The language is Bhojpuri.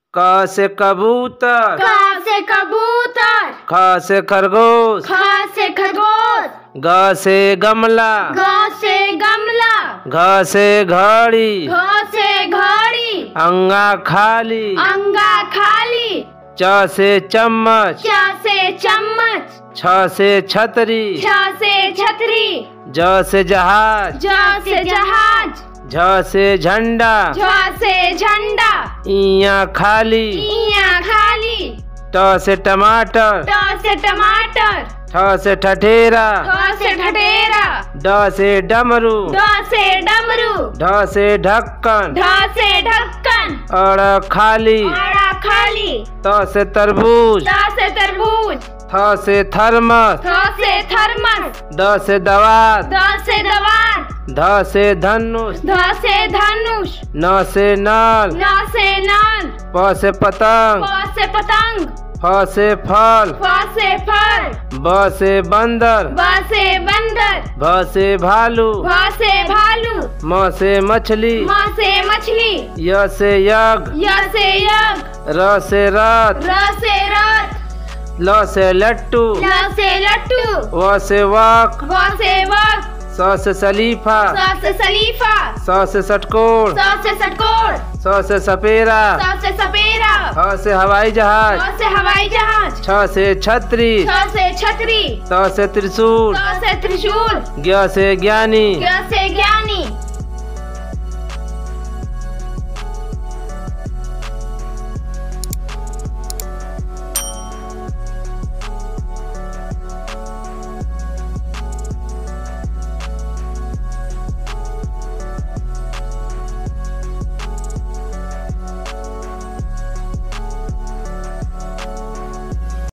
क से कबूतर, क से कबूतर, ख से खरगोश, ख से खरगोश, ग से गमला, ग से गमला, घ से घड़ी, घ से घड़ी, अंगा खाली, अंगा खाली, च से चम्मच, च से चम्मच, छ से छतरी, छ से छतरी, ज से जहाज, ज से जहाज, झ से झंडा, झ से झंडा, इया खाली, इया खाली, ट से टमाटर, ट से टमाटर, ठ से ठठेरा, ठ से ठठेरा, ड से डमरू, ड से डमरू, ढ से ढक्कन, ढ से ढक्कन, अड़ खाली, अड़ा खाली, त से तरबूज, त से तरबूज, थ से थर्मस, थ से थर्मस, द से दवात, द से दवात, ध से धनुष, ध से धनुष, न से नाल, न से नाल, प से पतंग, प से पतंग, फ से फल, फ से फल, ब से बंदर, ब से बंदर, भ से भालू, भ से भालू, म से मछली, म से मछली, य से यज्ञ, य से यज्ञ, र से रथ, र से रथ, ल से लट्टू, ल से लट्टू, व से वक, व से वक, स से सलीफा, स से सलीफा, स से षटकोण, स से षटकोण, स से सपेरा, स से सपेरा, ह से हवाई जहाज, ह से हवाई जहाज, छ से छतरी, छ से छतरी, त से त्रिशूल, त से त्रिशूल, ज्ञ से ज्ञानी, ज्ञ से ज्ञानी,